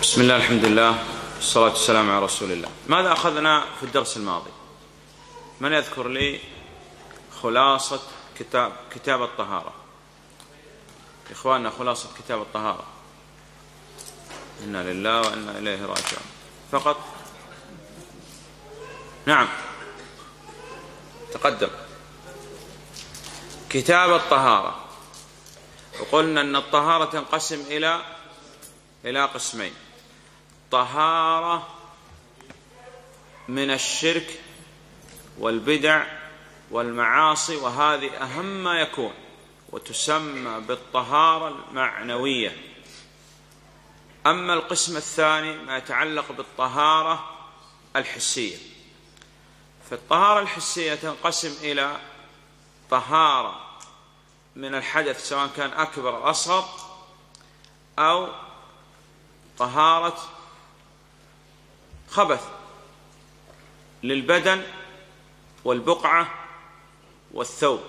بسم الله، الحمد لله، والصلاة والسلام على رسول الله. ماذا أخذنا في الدرس الماضي؟ من يذكر لي خلاصة كتاب الطهارة؟ إخواننا، خلاصة كتاب الطهارة. إنا لله وإنا إليه راجعون. فقط. نعم، تقدم. كتاب الطهارة، وقلنا أن الطهارة تنقسم إلى قسمين: طهارة من الشرك والبدع والمعاصي، وهذه أهم ما يكون، وتسمى بالطهارة المعنوية. أما القسم الثاني ما يتعلق بالطهارة الحسية، فالطهارة الحسية تنقسم إلى طهارة من الحدث سواء كان أكبر أو أصغر، أو طهارة خبث للبدن والبقعة والثوب.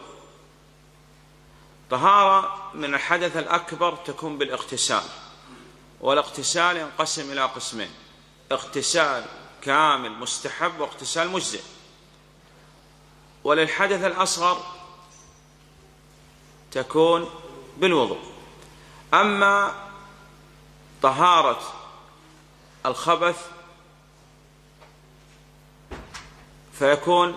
طهارة من الحدث الأكبر تكون بالاغتسال، والاغتسال ينقسم إلى قسمين: اغتسال كامل مستحب واغتسال مجزئ. وللحدث الأصغر تكون بالوضوء. أما طهارة الخبث فيكون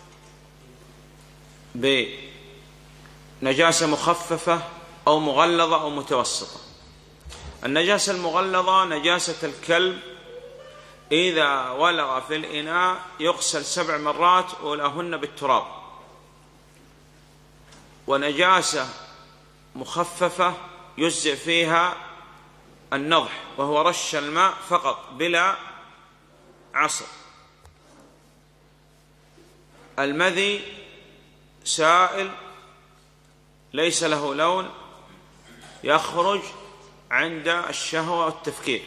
بنجاسة مخففة أو مغلظة أو متوسطة. النجاسة المغلظة نجاسة الكلب، إذا ولغ في الإناء يغسل 7 مرات أولاهن بالتراب. ونجاسة مخففة يجزئ فيها النضح، وهو رش الماء فقط بلا عصر. المذي سائل ليس له لون، يخرج عند الشهوة والتفكير،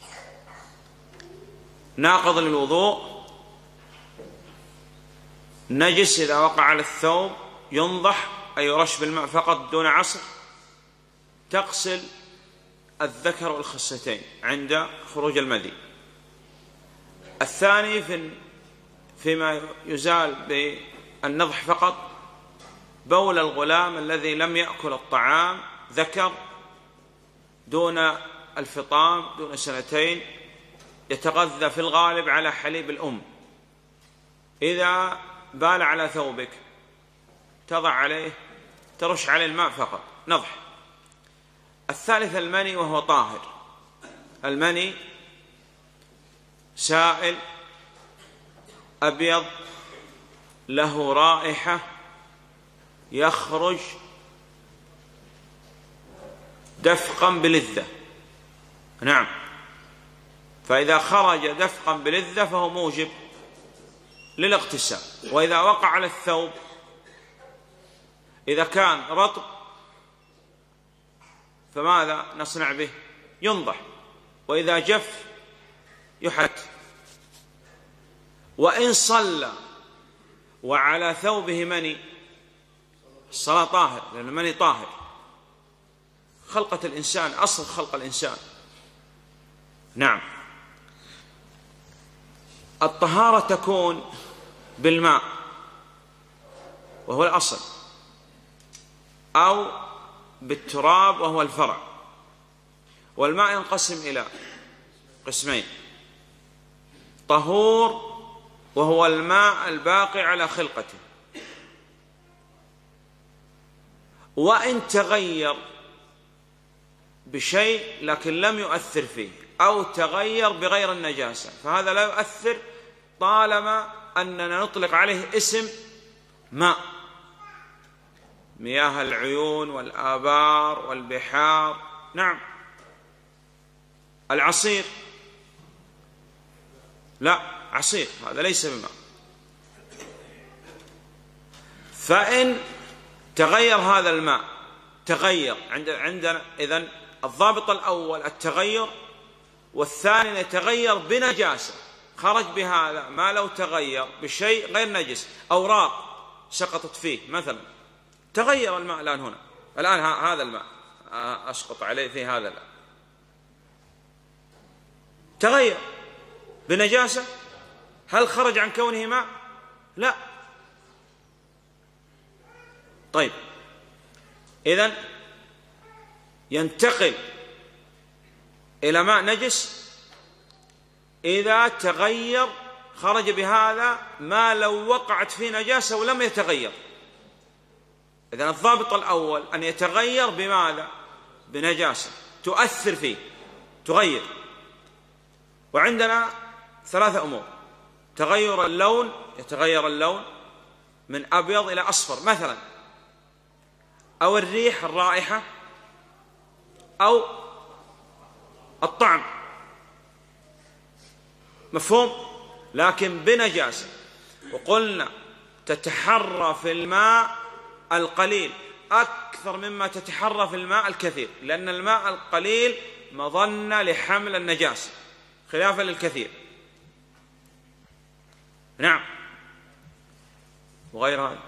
ناقض للوضوء، نجس إذا وقع على الثوب، ينضح أي يرش بالماء فقط دون عصر. تغسل الذكر والخصيتين عند خروج المذي. الثاني فيما يزال بالنضح فقط: بول الغلام الذي لم يأكل الطعام، ذكر دون الفطام، دون 2 يتغذى في الغالب على حليب الأم. إذا بال على ثوبك ترش عليه الماء فقط، نضح. الثالث المني، وهو طاهر. المني سائل أبيض له رائحة، يخرج دفقا بلذة. نعم، فإذا خرج دفقا بلذة فهو موجب للاغتسال. وإذا وقع على الثوب، إذا كان رطب فماذا نصنع به؟ ينضح. وإذا جف يحت. وإن صلى وعلى ثوبه مني، الصلاة طاهر، لأن المني طاهر، خلقة الإنسان، أصل خلق الإنسان. نعم، الطهارة تكون بالماء وهو الأصل، أو بالتراب وهو الفرع. والماء ينقسم إلى قسمين: طهور وهو الماء الباقي على خلقته، وإن تغير بشيء لكن لم يؤثر فيه، أو تغير بغير النجاسة، فهذا لا يؤثر طالما أننا نطلق عليه اسم ماء. مياه العيون والآبار والبحار. نعم. العصير لا، عصير هذا ليس بماء. فإن تغير هذا الماء، تغير عندنا إذن الضابط الأول التغير، والثاني يتغير بنجاسة خرج بهذا ما لو تغير بشيء غير نجس، أوراق سقطت فيه مثلا، تغير الماء الآن هذا الماء أسقط عليه في هذا الماء، تغير بنجاسة، هل خرج عن كونه ماء؟ لا. طيب إذن ينتقل إلى ماء نجس إذا تغير، خرج بهذا ما لو وقعت فيه نجاسة ولم يتغير. إذن الضابط الأول أن يتغير بماذا؟ بنجاسة تؤثر فيه، تغير. وعندنا ثلاثة أمور: تغير اللون، يتغير اللون من أبيض إلى أصفر مثلا، أو الريح، الرائحة، أو الطعم. مفهوم؟ لكن بنجاسة. وقلنا تتحرى في الماء القليل أكثر مما تتحرى في الماء الكثير، لأن الماء القليل مظنة لحمل النجاسة خلافا للكثير. نعم. وغير هذا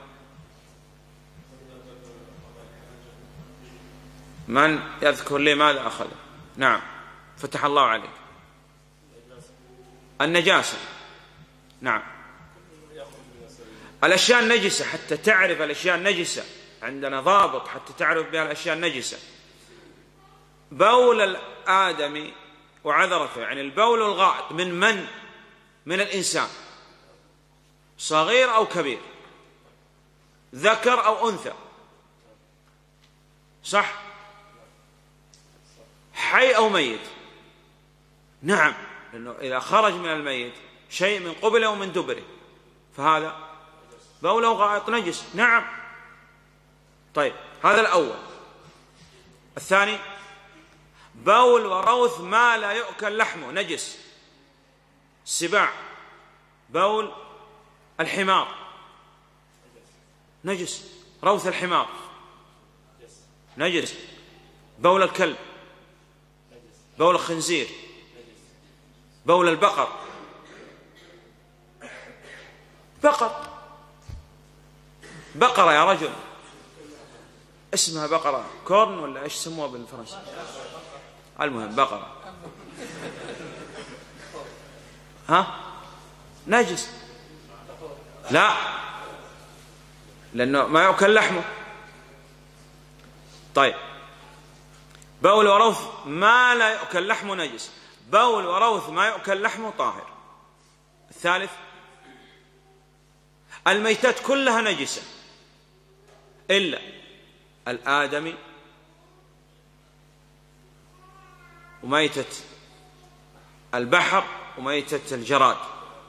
من يذكر لي ماذا أخذ؟ نعم، فتح الله عليك. النجاسة، نعم، الأشياء النجسة. حتى تعرف الأشياء النجسة عندنا ضابط حتى تعرف بها الأشياء النجسة. بول الآدمي وعذرته، يعني البول الغائط من الإنسان، صغير أو كبير، ذكر أو أنثى، صح؟ حي أو ميت. نعم، لأنه إذا خرج من الميت شيء من قبله ومن دبره فهذا بول أو غائط نجس. نعم. طيب هذا الأول. الثاني: بول وروث ما لا يؤكل لحمه نجس. السباع، بول الحمار نجس، روث الحمار نجس، بول الكلب، بول الخنزير، بول البقر. بقرة يا رجل، اسمها بقرة كورن ولا ايش سموها بالفرنسي؟ المهم بقرة، ها، نجس. لا، لأنه ما يؤكل لحمه. طيب، بول وروث ما لا يؤكل لحمه نجس، بول وروث ما يؤكل لحمه طاهر. الثالث: الميتات كلها نجسة إلا الآدمي وميتة البحر وميتة الجراد.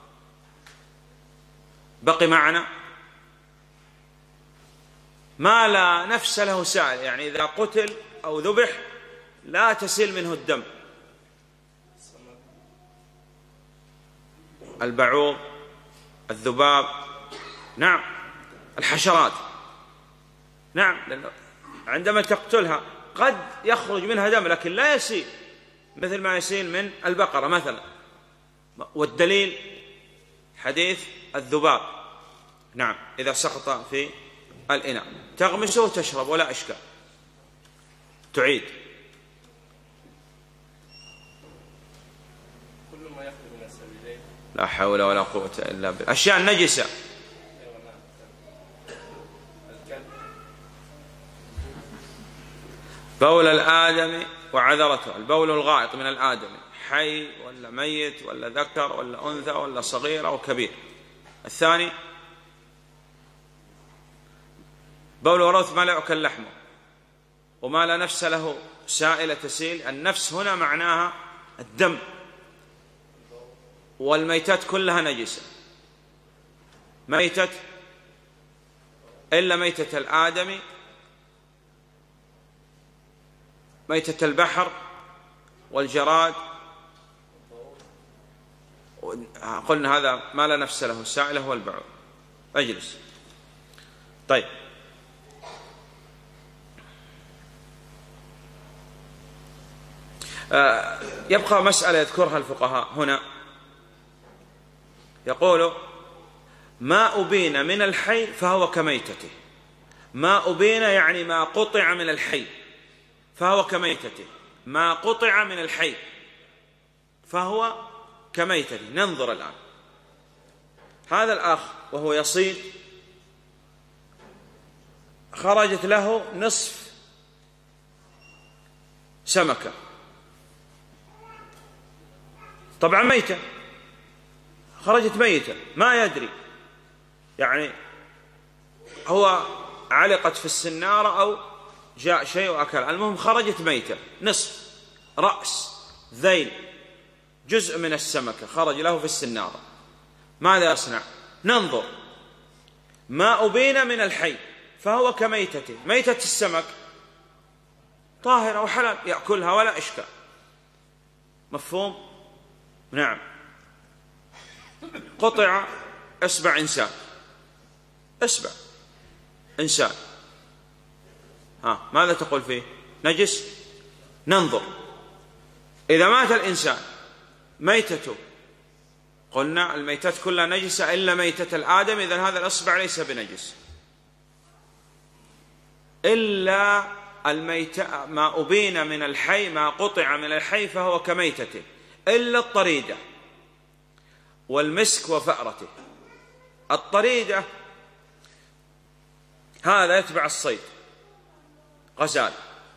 بقي معنا ما لا نفس له سائل، يعني إذا قتل أو ذبح لا تسيل منه الدم. البعوض، الذباب، نعم، الحشرات، نعم، لأنه عندما تقتلها قد يخرج منها دم لكن لا يسيل مثل ما يسيل من البقرة مثلا. والدليل حديث الذباب، نعم، إذا سقط في الإناء تغمسه وتشرب ولا إشكال، تعيد. كل ما يخرج من السبيلين. لا حول ولا قوة إلا بالله. أشياء نجسة: بول الآدمي وعذرته، البول الغائط من الآدمي، حي ولا ميت ولا ذكر ولا أنثى ولا صغير أو كبير. الثاني: بول وروث ما لا يؤكل لحمه وما لا نفس له سائلة تسيل. النفس هنا معناها الدم. والميتات كلها نجسة، ميتة إلا ميتة الآدمي، ميتة البحر والجراد. قلنا هذا ما لا نفس له السائل هو البعوض. اجلس. طيب، يبقى مسألة يذكرها الفقهاء هنا، يقول: ما أبين من الحي فهو كميتته. ما أبين يعني ما قطع من الحي، فهو كميتته. ما قطع من الحي فهو كميتة. ننظر الآن، هذا الأخ وهو يصيد خرجت له نصف سمكة، طبعا ميتة، خرجت ميتة، ما يدري يعني هو علقت في السنارة أو جاء شيء وأكل، المهم خرجت ميتة، نصف، رأس، ذيل، جزء من السمكة خرج له في السنارة. ماذا يصنع؟ ننظر، ما أبين من الحي فهو كميتته. ميتة السمك طاهرة وحلال يأكلها ولا إشكال، مفهوم؟ نعم. قطع إصبع إنسان، إصبع إنسان، ماذا تقول فيه؟ نجس؟ ننظر، إذا مات الإنسان ميتته، قلنا الميتات كلها نجسة إلا ميتة الآدم، إذن هذا الإصبع ليس بنجس، إلا الميتة ما أبين من الحي، ما قطع من الحي فهو كميتته، إلا الطريدة والمسك وفأرته. الطريدة هذا يتبع الصيد، غزال،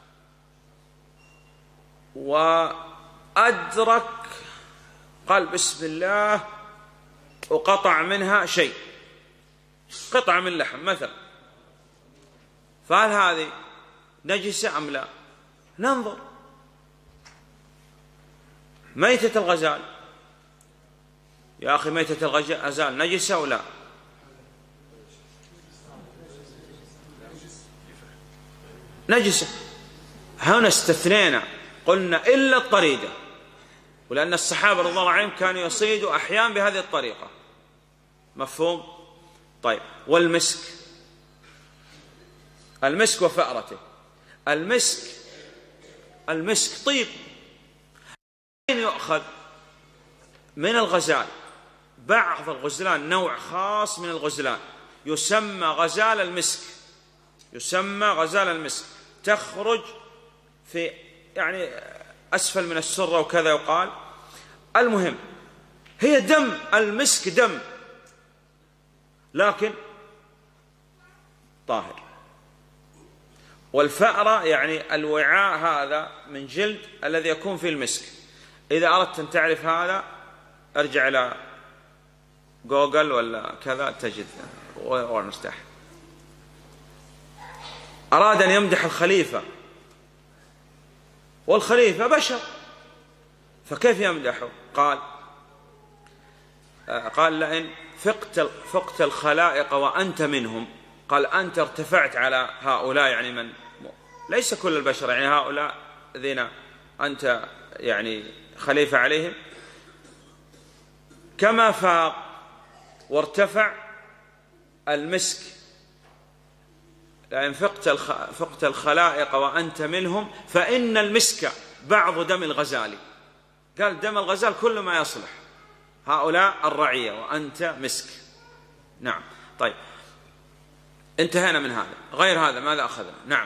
وأدرك قال بسم الله وقطع منها شيء، قطعة من لحم مثلا، فهل هذه نجسة أم لا؟ ننظر. ميتة الغزال، يا أخي ميتة الغزال نجسة أو لا؟ نجسة. هنا استثنينا قلنا إلا الطريدة، ولأن الصحابة رضي الله عنهم كانوا يصيدوا أحيانا بهذه الطريقة، مفهوم؟ طيب، والمسك، المسك وفأرته. المسك طيب، يؤخذ من الغزال، بعض الغزلان نوع خاص من الغزلان يسمى غزال المسك، يسمى غزال المسك، تخرج في يعني أسفل من السرة وكذا يقال. المهم هي دم، المسك دم لكن طاهر. والفأرة يعني الوعاء هذا من جلد الذي يكون فيه المسك. إذا أردت أن تعرف هذا ارجع إلى جوجل ولا كذا تجد ونرتاح. أراد أن يمدح الخليفة، والخليفة بشر، فكيف يمدحه؟ قال لئن فقت الخلائق وأنت منهم، قال أنت ارتفعت على هؤلاء، يعني من ليس كل البشر، يعني هؤلاء الذين أنت يعني خليفة عليهم، كما فاق وارتفع المسك. لئن فقت الخلائق وأنت منهم فإن المسك بعض دم الغزال. قال دم الغزال كل ما يصلح، هؤلاء الرعية وأنت مسك. نعم. طيب، انتهينا من هذا. غير هذا ماذا أخذنا؟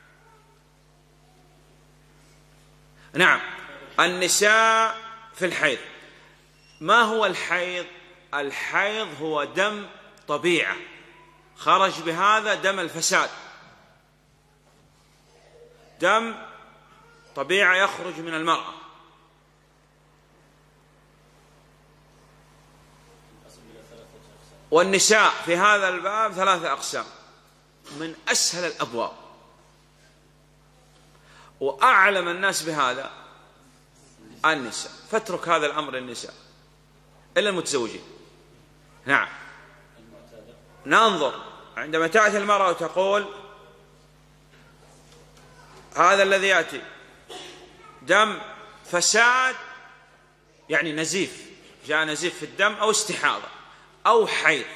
نعم، النساء في الحيض. ما هو الحيض؟ الحيض هو دم طبيعة خرج بهذا دم الفساد، دم طبيعة يخرج من المرأة. والنساء في هذا الباب 3 أقسام، من أسهل الأبواب، وأعلم الناس بهذا النساء، فاترك هذا الأمر النساء إلا المتزوجين. نعم. ننظر عندما تأتي المرأة وتقول هذا الذي يأتي دم فساد، يعني نزيف، جاء نزيف في الدم أو استحاضة أو حيض،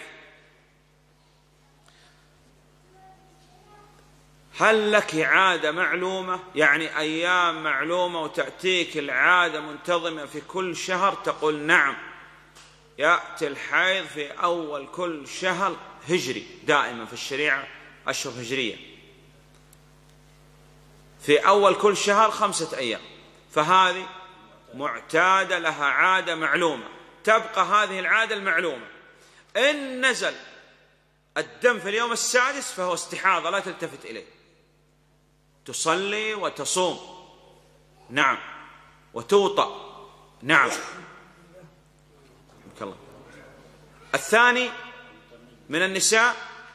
هل لك عادة معلومة؟ يعني أيام معلومة وتأتيك العادة منتظمة في كل شهر؟ تقول نعم، يأتي الحيض في أول كل شهر هجري، دائما في الشريعة أشهر هجرية، في أول كل شهر 5 أيام، فهذه معتادة لها عادة معلومة، تبقى هذه العادة المعلومة. إن نزل الدم في اليوم السادس فهو استحاضة، لا تلتفت إليه، تصلي وتصوم، نعم، وتوطأ، نعم. الله. الثاني من النساء: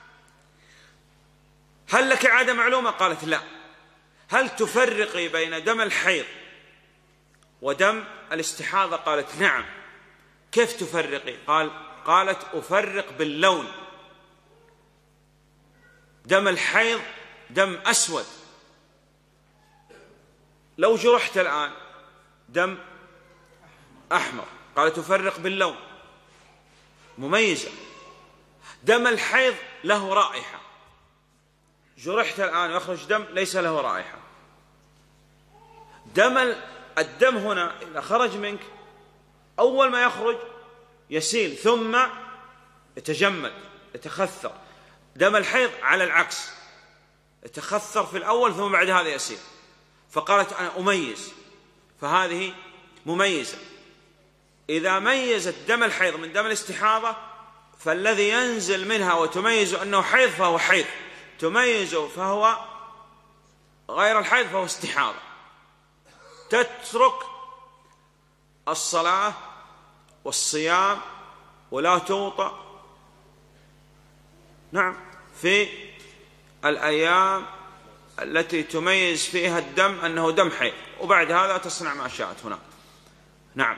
هل لك عادة معلومة؟ قالت لا. هل تفرقي بين دم الحيض ودم الاستحاضة؟ قالت نعم. كيف تفرقي؟ قالت أفرق باللون. دم الحيض دم أسود، لو جرحت الآن دم أحمر. قالت أفرق باللون، مميزة. دم الحيض له رائحة، جرحت الآن ويخرج دم ليس له رائحة. الدم هنا إذا خرج منك أول ما يخرج يسيل ثم يتجمد يتخثر. دم الحيض على العكس، يتخثر في الأول ثم بعد هذا يسيل. فقالت أنا أميز، فهذه مميزة. إذا ميزت دم الحيض من دم الاستحاضة فالذي ينزل منها وتميز أنه حيض فهو حيض، تميزه فهو غير الحيض فهو استحاضة. تترك الصلاة والصيام ولا توطأ، نعم، في الأيام التي تميز فيها الدم أنه دم حيض، وبعد هذا تصنع ما شاءت هناك، نعم.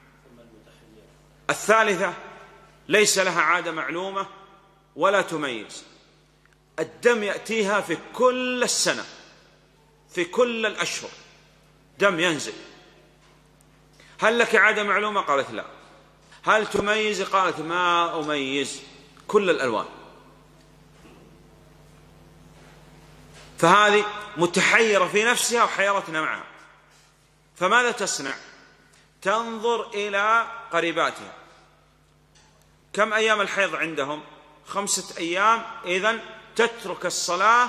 الثالثة: ليس لها عادة معلومة ولا تميز، الدم يأتيها في كل السنة، في كل الأشهر دم ينزل. هل لك عادة معلومة؟ قالت لا. هل تميز؟ قالت ما أميز، كل الألوان. فهذه متحيرة في نفسها وحيرتنا معها. فماذا تصنع؟ تنظر إلى قريباتها، كم أيام الحيض عندهم؟ 5 أيام، إذن تترك الصلاة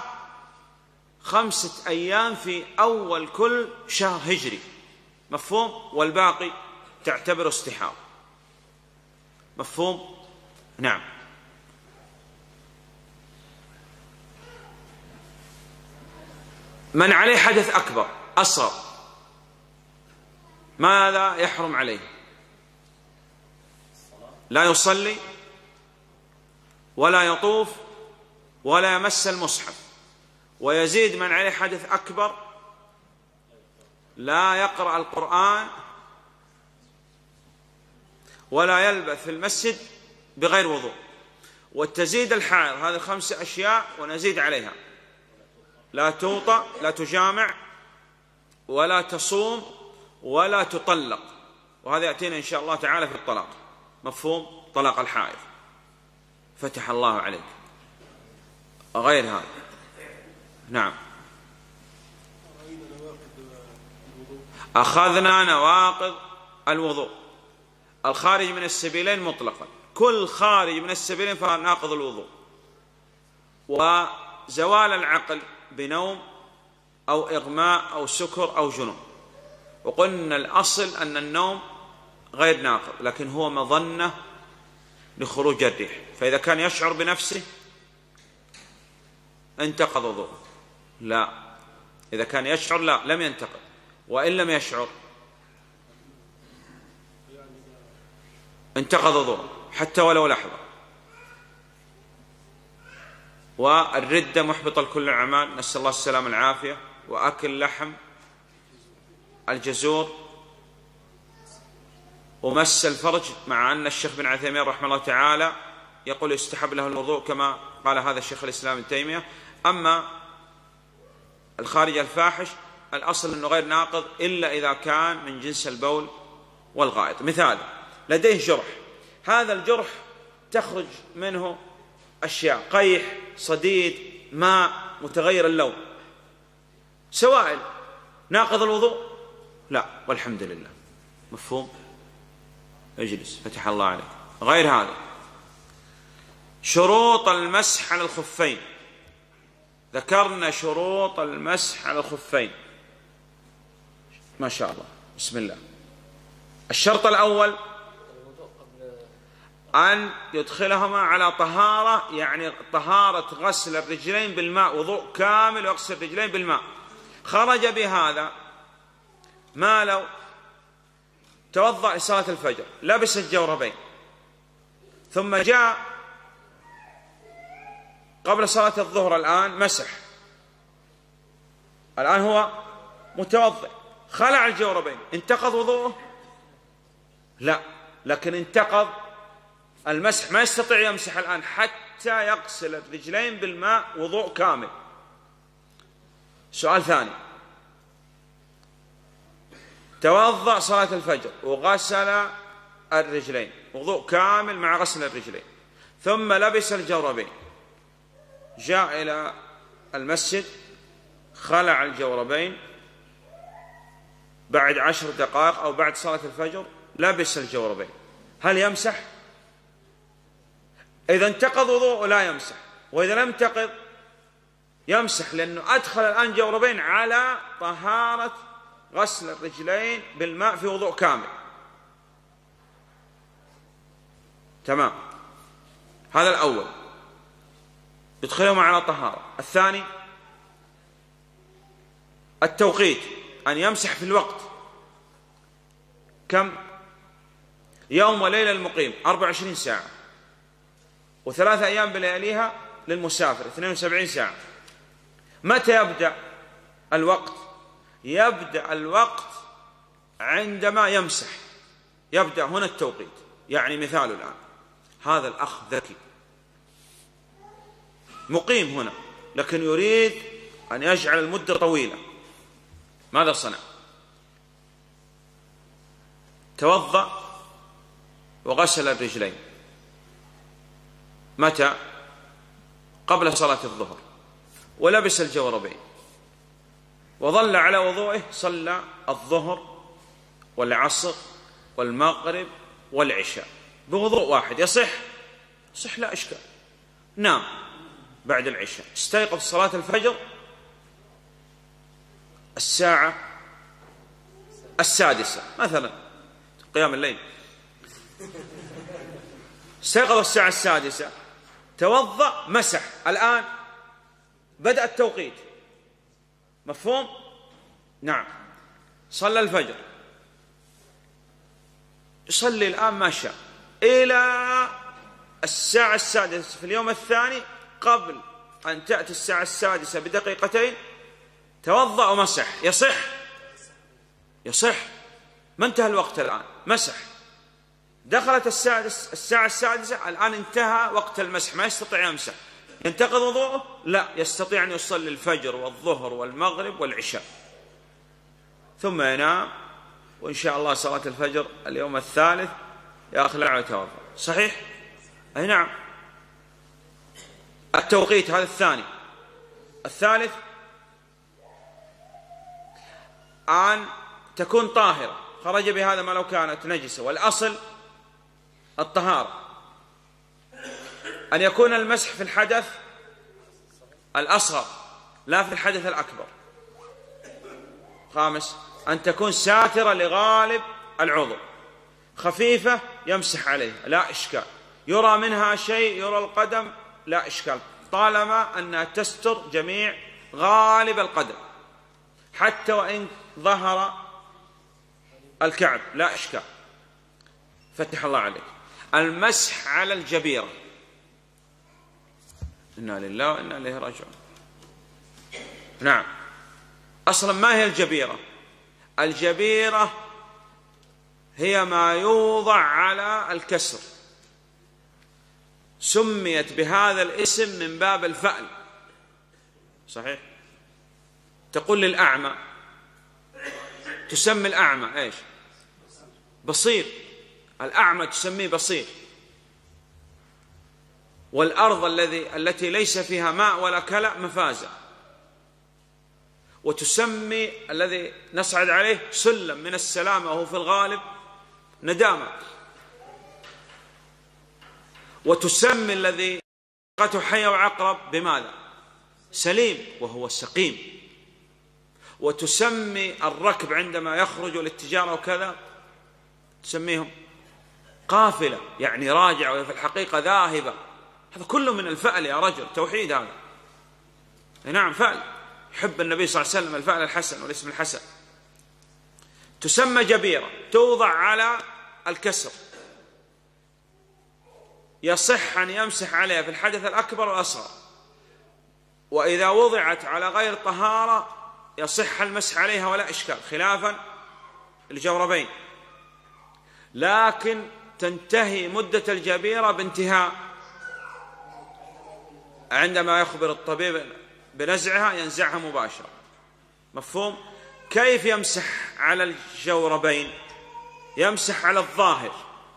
5 أيام في أول كل شهر هجري، مفهوم؟ والباقي تعتبر استحاضة، مفهوم؟ نعم. من عليه حدث أكبر أصغر ماذا يحرم عليه؟ لا يصلي ولا يطوف ولا يمس المصحف. ويزيد من عليه حدث أكبر: لا يقرأ القرآن ولا يلبث في المسجد بغير وضوء. وتزيد الحائض هذه 5 أشياء ونزيد عليها: لا توطأ، لا تجامع، ولا تصوم، ولا تطلق. وهذا يأتينا إن شاء الله تعالى في الطلاق، مفهوم؟ طلاق الحائض، فتح الله عليك. غير هذا، نعم. أخذنا نواقض الوضوء: الخارج من السبيلين مطلقا، كل خارج من السبيلين فهو ناقض الوضوء. وزوال العقل بنوم أو إغماء أو سكر أو جنون. وقلنا الأصل أن النوم غير ناقض، لكن هو مظنة لخروج الريح، فإذا كان يشعر بنفسه انتقض وضوءه. لا، إذا كان يشعر لا، لم ينتقض. وإن لم يشعر انتقض وضوءه حتى ولو لحظة. والردة محبطة لكل الأعمال، نسأل الله السلامة والعافية. وأكل لحم الجزور ومس الفرج، مع أن الشيخ بن عثيمين رحمه الله تعالى يقول يستحب له الوضوء كما قال هذا الشيخ الإسلام ابن تيمية. أما الخارج الفاحش الأصل أنه غير ناقض إلا إذا كان من جنس البول والغائط. مثال: لديه جرح، هذا الجرح تخرج منه أشياء: قيح، صديد، ماء متغير اللون، سوائل، ناقض الوضوء؟ لا، والحمد لله، مفهوم؟ اجلس، فتح الله عليك. غير هذا: شروط المسح على الخفين، ذكرنا شروط المسح على الخفين، ما شاء الله، بسم الله. الشرط الأول أن يدخلهما على طهارة، يعني طهارة غسل الرجلين بالماء، وضوء كامل ويغسل الرجلين بالماء. خرج بهذا ما لو توضأ لصلاة الفجر، لبس الجوربين، ثم جاء قبل صلاة الظهر الآن مسح، الآن هو متوضئ، خلع الجوربين، انتقض وضوءه؟ لا، لكن انتقض المسح، ما يستطيع يمسح الآن حتى يغسل الرجلين بالماء وضوء كامل. سؤال ثاني: توضأ صلاة الفجر وغسل الرجلين وضوء كامل مع غسل الرجلين، ثم لبس الجوربين، جاء إلى المسجد، خلع الجوربين بعد 10 دقائق أو بعد صلاة الفجر، لبس الجوربين، هل يمسح؟ إذا انتقض وضوء لا يمسح، وإذا لم ينتقض يمسح، لأنه أدخل الآن جوربين على طهارة غسل الرجلين بالماء في وضوء كامل. تمام، هذا الأول، يدخلهما على طهارة. الثاني التوقيت، أن يمسح في الوقت. كم؟ يوم وليلة المقيم 24 ساعة، و3 أيام بلياليها للمسافر 72 ساعة. متى يبدأ الوقت؟ يبدأ الوقت عندما يمسح، يبدأ هنا التوقيت. يعني مثال الآن، هذا الأخ ذكي مقيم هنا، لكن يريد أن يجعل المدة طويلة، ماذا صنع؟ توضأ وغسل الرجلين، متى؟ قبل صلاة الظهر، ولبس الجوربين، وظل على وضوئه، صلى الظهر والعصر والمغرب والعشاء بوضوء واحد. يصح؟ صح، لا إشكال. نام بعد العشاء، استيقظ صلاة الفجر الساعة 6 مثلا، قيام الليل، استيقظ الساعة 6، توضأ، مسح، الآن بدأ التوقيت، مفهوم؟ نعم. صلى الفجر، يصلي الآن ما شاء إلى الساعة 6 في اليوم الثاني، قبل أن تأتي الساعة 6 بدقيقتين توضأ ومسح. يصح؟ يصح، ما انتهى الوقت الآن، مسح، دخلت الساعة 6، الآن انتهى وقت المسح، ما يستطيع يمسح. ينتقض وضوءه؟ لا، يستطيع أن يصلي الفجر والظهر والمغرب والعشاء، ثم ينام، وإن شاء الله صلاة الفجر اليوم الثالث يخلع ويتوضأ. صحيح؟ أي نعم. التوقيت هذا الثاني. الثالث أن تكون طاهرة، خرج بهذا ما لو كانت نجسة، والأصل الطهارة. أن يكون المسح في الحدث الأصغر لا في الحدث الأكبر. خامس، أن تكون ساترة لغالب العضو، خفيفة يمسح عليها لا إشكال، يرى منها شيء، يرى القدم لا إشكال، طالما أنها تستر جميع غالب القدم، حتى وإن ظهر الكعب لا إشكال. فتح الله عليك. المسح على الجبيرة، إنا لله وإنا إليه راجعون. نعم، أصلا ما هي الجبيرة؟ الجبيرة هي ما يوضع على الكسر، سميت بهذا الاسم من باب الفأل. صحيح؟ تقول للأعمى، تسمي الأعمى إيش؟ بصير. الأعمى تسميه بصير. والأرض التي ليس فيها ماء ولا كلأ مفازة. وتسمي الذي نصعد عليه سلم من السلامة، وهو في الغالب ندامة. وتسمي الذي قته حية وعقرب بماذا؟ سليم، وهو سقيم. وتسمي الركب عندما يخرج للتجارة وكذا تسميهم قافلة، يعني راجعة وفي الحقيقة ذاهبة. هذا كله من الفأل يا رجل، توحيد هذا. نعم فأل، يحب النبي صلى الله عليه وسلم الفأل الحسن والاسم الحسن. تسمى جبيرة، توضع على الكسر، يصح أن يمسح عليها في الحدث الأكبر والأصغر، وإذا وضعت على غير طهارة يصح المسح عليها ولا إشكال، خلافا الجوربين. لكن تنتهي مدة الجبيرة بانتهاء، عندما يخبر الطبيب بنزعها ينزعها مباشرة. مفهوم؟ كيف يمسح على الجوربين؟ يمسح على الظاهر.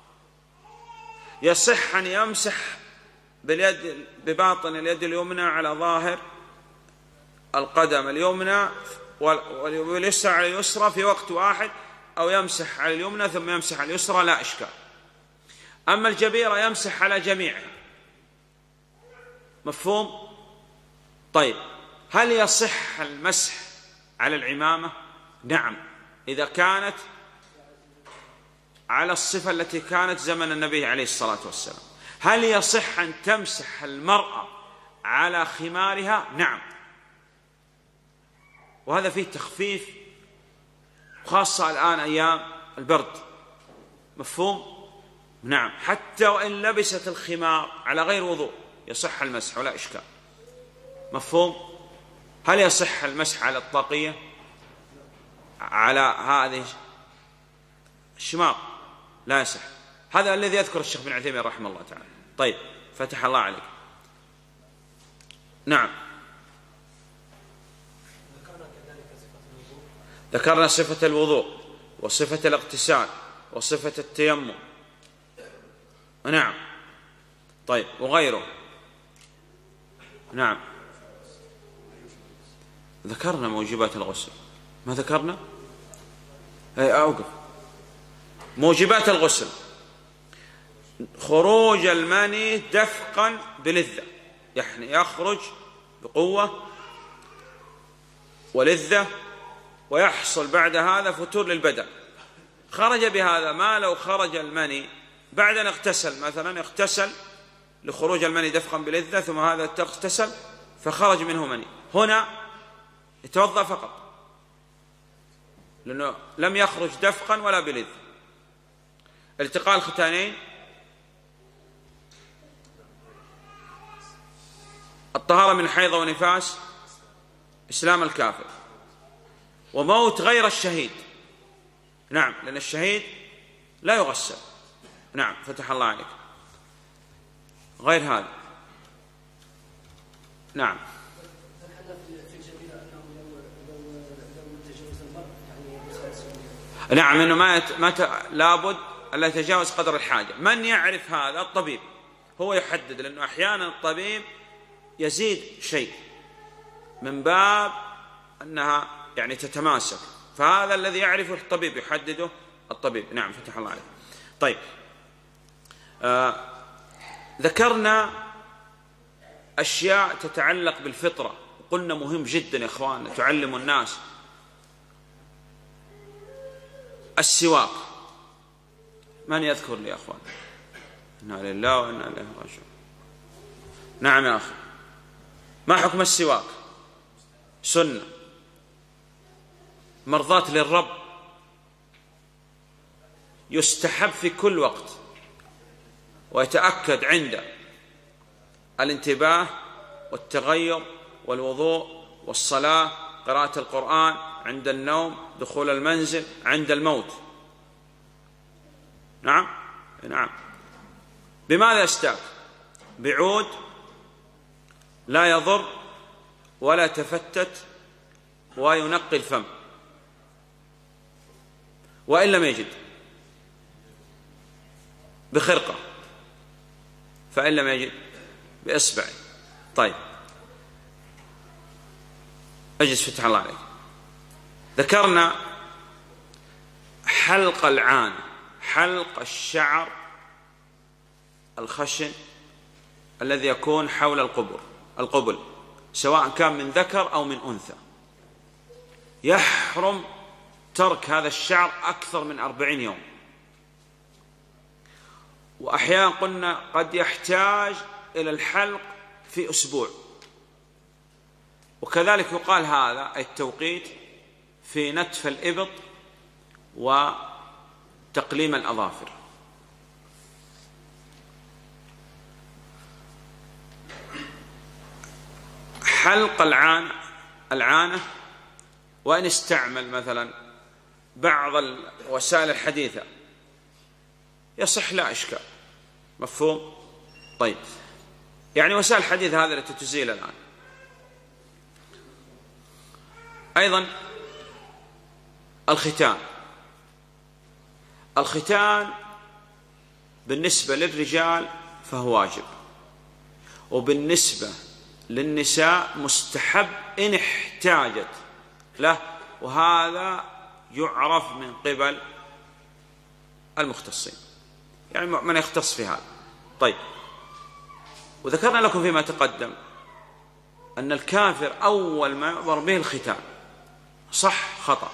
يصح أن يمسح باليد بباطن اليد اليمنى على ظاهر القدم اليمنى واليسرى على اليسرى في وقت واحد، أو يمسح على اليمنى ثم يمسح على اليسرى، لا إشكال. أما الجبيرة يمسح على جميعها. مفهوم؟ طيب، هل يصح المسح على العمامة؟ نعم، إذا كانت على الصفة التي كانت زمن النبي عليه الصلاة والسلام. هل يصح أن تمسح المرأة على خمارها؟ نعم، وهذا فيه تخفيف، خاصة الآن أيام البرد. مفهوم؟ نعم، حتى وإن لبست الخمار على غير وضوء يصح المسح ولا إشكال. مفهوم؟ هل يصح المسح على الطاقية، على هذه الشماغ؟ لا يصح. هذا الذي يذكر الشيخ بن عثيمين رحمه الله تعالى. طيب، فتح الله عليك. نعم، ذكرنا صفة الوضوء وصفة الاغتسال وصفة التيمم. نعم، طيب، وغيره. نعم، ذكرنا موجبات الغسل. ما ذكرنا؟ أوقف. موجبات الغسل: خروج المني دفقا بلذة، يعني يخرج بقوة ولذة، ويحصل بعد هذا فتور للبدن. خرج بهذا. ما لو خرج المني بعد أن اغتسل، مثلا اغتسل لخروج المني دفقا بلذة، ثم هذا اغتسل فخرج منه مني، هنا يتوضأ فقط، لأنه لم يخرج دفقا ولا بلذة. التقاء الختانين، الطهارة من حيض ونفاس، إسلام الكافر، وموت غير الشهيد. نعم، لأن الشهيد لا يغسل. نعم، فتح الله عليك. غير هذا. نعم، نعم، إنه لابد ألا يتجاوز قدر الحاجة. من يعرف هذا؟ الطبيب، هو يحدد، لأنه أحيانا الطبيب يزيد شيء من باب أنها يعني تتماسك، فهذا الذي يعرفه الطبيب يحدده الطبيب. نعم، فتح الله عليك. طيب، ذكرنا أشياء تتعلق بالفطرة، وقلنا مهم جدا يا إخوان تعلم الناس. السواك، من يذكر لي يا أخوان؟ إنا لله وإنا إليه راجعون. نعم يا أخي، ما حكم السواك؟ سنة، مرضاة للرب، يستحب في كل وقت، ويتأكد عند الانتباه والتغير والوضوء والصلاة، قراءة القرآن، عند النوم، دخول المنزل، عند الموت. نعم، نعم. بماذا استاك؟ بعود لا يضر ولا تفتت وينقي الفم. وإن لم يجد بخرقة، فإن لم يجد بإصبع. طيب، أجلس فتح الله عليك. ذكرنا حلق العانة، حلق الشعر الخشن الذي يكون حول القبل، سواء كان من ذكر أو من أنثى. يحرم ترك هذا الشعر أكثر من 40 يوم. وأحيانا قلنا قد يحتاج إلى الحلق في أسبوع. وكذلك يقال هذا التوقيت في نتف الإبط وتقليم الأظافر. حلق العانة وإن استعمل مثلا بعض الوسائل الحديثة يصح، لا إشكال. مفهوم؟ طيب، يعني وسائل الحديثة هذه التي تزيل الآن. أيضا الختان بالنسبة للرجال فهو واجب، وبالنسبة للنساء مستحب إن احتاجت له، وهذا يعرف من قبل المختصين، يعني من يختص في هذا. طيب، وذكرنا لكم فيما تقدم أن الكافر أول ما يؤمر به الختان. صح خطأ؟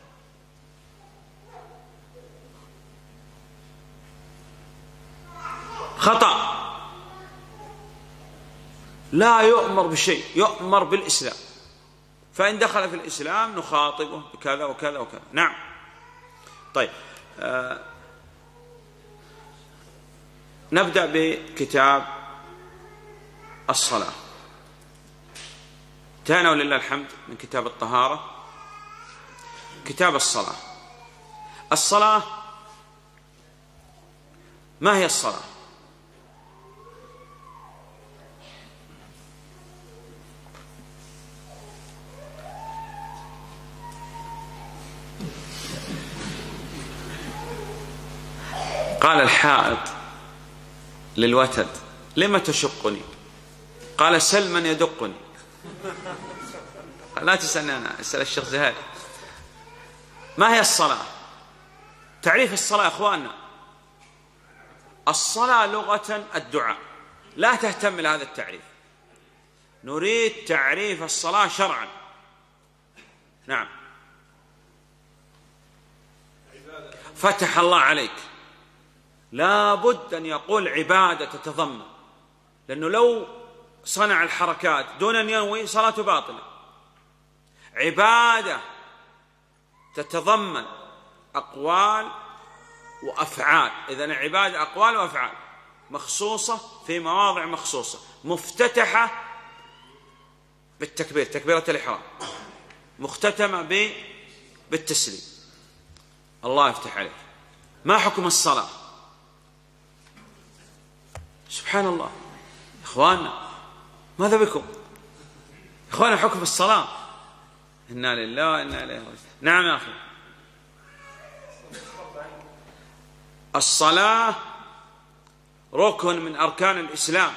خطأ. لا يؤمر بشيء، يؤمر بالإسلام، فإن دخل في الإسلام نخاطبه بكذا وكذا وكذا. نعم. طيب، نبدأ بكتاب الصلاة. انتهينا ولله الحمد من كتاب الطهارة. كتاب الصلاة. الصلاة، ما هي الصلاة؟ قال الحائط للوتد: لم تشقني؟ قال: سل من يدقني. لا تسألني أنا، اسأل الشيخ زهير. ما هي الصلاة؟ تعريف الصلاة يا أخواننا: الصلاة لغة الدعاء. لا تهتم لهذا التعريف، نريد تعريف الصلاة شرعا. نعم. فتح الله عليك. لا بد أن يقول عبادة تتضمن، لأنه لو صنع الحركات دون أن ينوي صلاته باطلة. عبادة تتضمن أقوال وأفعال، إذن عبادة أقوال وأفعال مخصوصة في مواضع مخصوصة، مفتتحة بالتكبير، تكبيرة الإحرام، مختتمة بالتسليم. الله يفتح عليك. ما حكم الصلاة؟ سبحان الله يا إخواننا، ماذا بكم يا إخواننا؟ حكم الصلاة، إنا لله وإنا إليه راجعون. نعم يا أخي. الصلاة ركن من أركان الإسلام،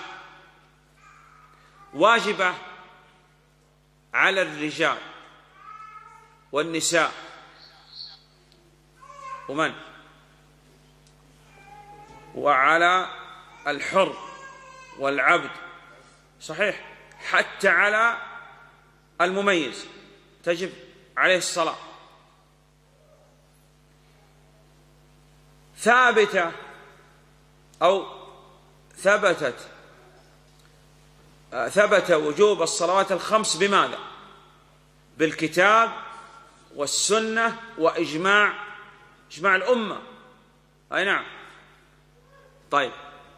واجبة على الرجال والنساء وعلى الحر والعبد، صحيح، حتى على المميز تجب عليه الصلاة. ثبت وجوب الصلوات الخمس بماذا؟ بالكتاب والسنة وإجماع الأمة. أي نعم. طيب،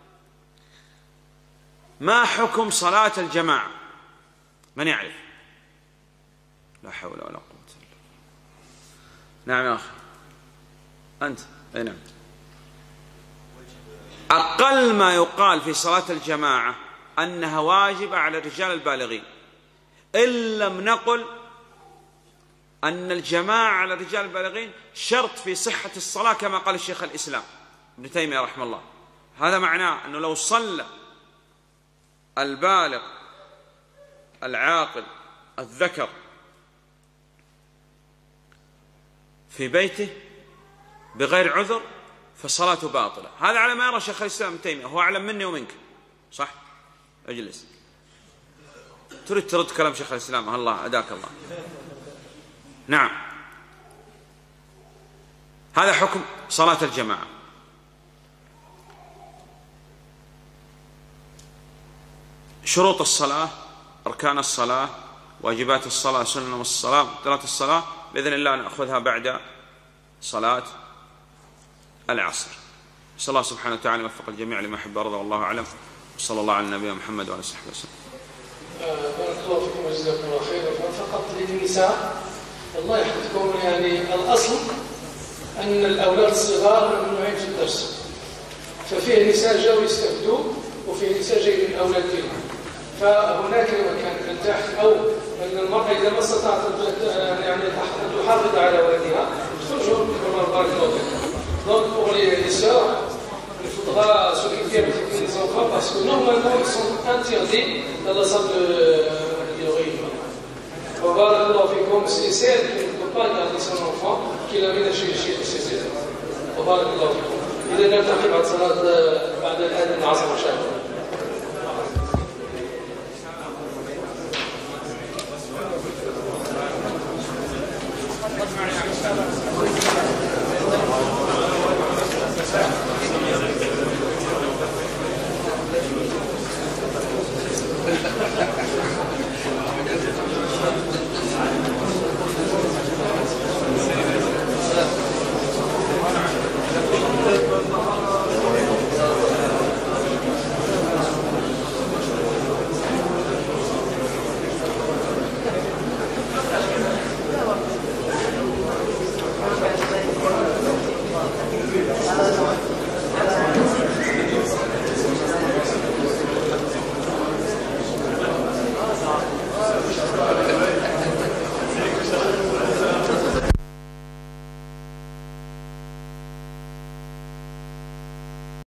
ما حكم صلاة الجماعة؟ من يعرف؟ لا حول ولا قوة إلا بالله. نعم يا أخي، أنت. أي نعم. أقل ما يقال في صلاة الجماعة أنها واجبة على الرجال البالغين، إن لم نقل أن الجماعة على الرجال البالغين شرط في صحة الصلاة كما قال الشيخ الإسلام ابن تيمية رحمه الله. هذا معناه أنه لو صلى البالغ العاقل الذكر في بيته بغير عذر فصلاته باطلة. هذا على ما يرى شيخ الإسلام ابن تيمية، هو أعلم مني ومنك، صح؟ اجلس. تريد ترد كلام شيخ الإسلام؟ الله أداك الله. نعم. هذا حكم صلاة الجماعة. شروط الصلاة، أركان الصلاة، واجبات الصلاة، سنن الصلاة، مبطلات الصلاة، بإذن الله نأخذها بعد صلاة العصر. نسأل الله سبحانه وتعالى يوفق الجميع لما يحب ويرضى، والله أعلم. وصلى الله على نبينا محمد وعلى آله وصحبه وسلم. بارك الله فيكم وجزاكم الله خيرا. فقط للنساء الله يحفظكم، يعني الأصل أن الأولاد الصغار ممنوعين في الدرس، ففيه نساء جاوا يستفدوا وفيه نساء جايين من أولاد دينهم، فهناك مكان تحت، أو أن المرأة إذا ما استطاعت يعني أن تحافظ على ولدها تخرجوا بارك الله فيكم. Donc pour les sœurs, il faudra s'occuper avec les enfants parce que normalement ils sont interdits dans la salle de réunion. وبارك الله فيكم. C'est celle qui ne peut pas garder son enfant qui l'amène chez ses élèves. وبارك الله فيكم. إذا نلتقي بعد صلاة بعد الأذان العصر إن شاء الله.